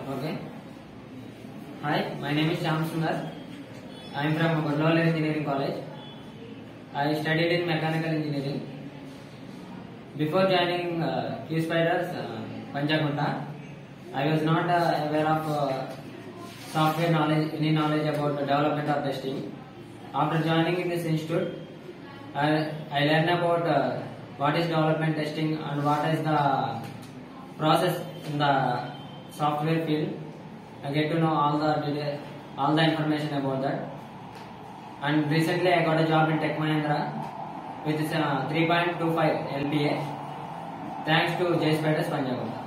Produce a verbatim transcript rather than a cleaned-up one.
Okay. Hi, my name is Shyam Sundar. I am from Godlawala Engineering College. I studied in mechanical engineering. Before joining uh, Q Spiders, uh, Panchakunta, I was not uh, aware of uh, software knowledge, any knowledge about the development or testing. After joining in this institute, I, I learned about uh, what is development testing and what is the process in the software field. I get to know all the detail, all the information about that. And recently I got a job in Tech Mahindra with uh, three point two five L P A. Thanks to J Spiders Panchakunta.